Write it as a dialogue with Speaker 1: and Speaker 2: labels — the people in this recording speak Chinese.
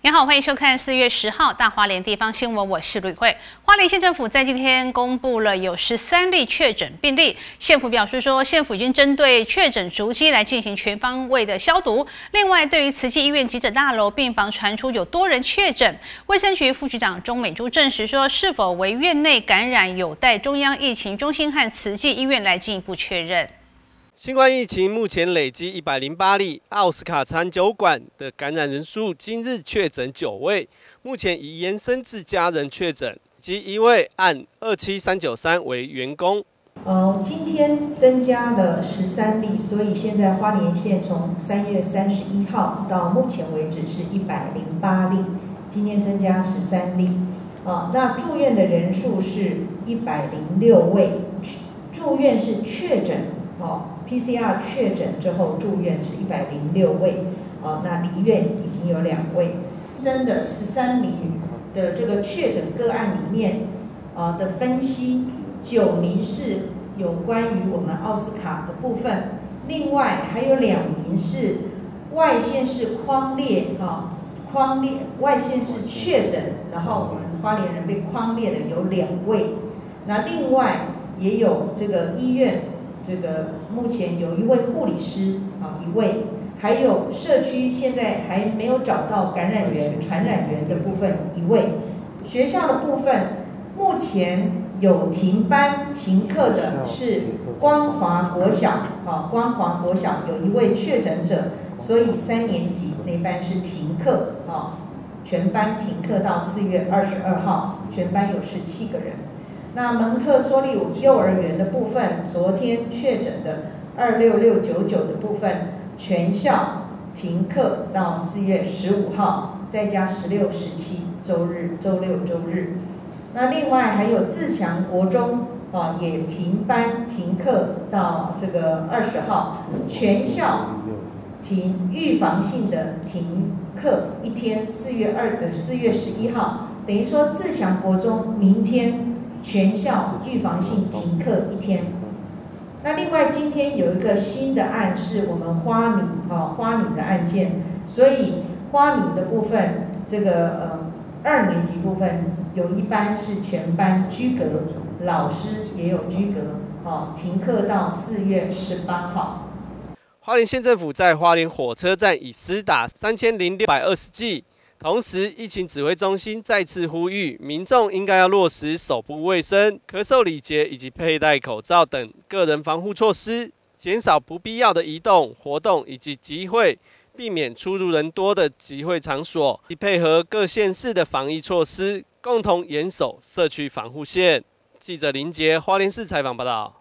Speaker 1: 你好，欢迎收看4月10号大花莲地方新闻，我是吕慧。花莲县政府在今天公布了有13例确诊病例，县府表示说，县府已经针对确诊足迹来进行全方位的消毒。另外，对于慈济医院急诊大楼病房传出有多人确诊，卫生局副局长钟美珠证实说，是否为院内感染有待中央疫情中心和慈济医院来进一步确认。
Speaker 2: 新冠疫情目前累积108例，奥斯卡餐酒馆的感染人数今日确诊9位，目前已延伸至家人确诊，及一位按27393为员工。
Speaker 3: 今天增加了13例，所以现在花莲县从3月31号到目前为止是108例，今天增加13例。那住院的人数是106位，住院是确诊PCR 确诊之后住院是106位，那离院已经有2位。真的13名的这个确诊个案里面，的分析，9名是有关于我们奥斯卡的部分，另外还有2名是外县市匡列外县市确诊，然后我们花莲人被匡列的有2位，那另外也有这个医院。这个目前有1位护理师1位，还有社区现在还没有找到感染源、传染源的部分1位。学校的部分，目前有停班停课的是光华国小，光华国小有1位确诊者，所以3年级那班是停课，全班停课到4月22号，全班有17个人。那蒙特梭利幼儿园的部分，昨天确诊的26699的部分，全校停课到4月15号，再加16、17周日、周六、周日。那另外还有自强国中也停班停课到这个20号，全校停预防性的停课1天，4月11号，等于说自强国中明天。全校预防性停课1天。那另外今天有一个新的案是我们花女的案件，所以花女的部分，这个2年级部分有1班是全班居隔，老师也有居隔，停课到4月18号。
Speaker 2: 花莲县政府在花莲火车站已施打3620剂。同时，疫情指挥中心再次呼吁民众应该要落实手部卫生、咳嗽礼节以及佩戴口罩等个人防护措施，减少不必要的移动、活动以及集会，避免出入人多的集会场所，以配合各县市的防疫措施，共同严守社区防护线。记者林杰花莲市采访报道。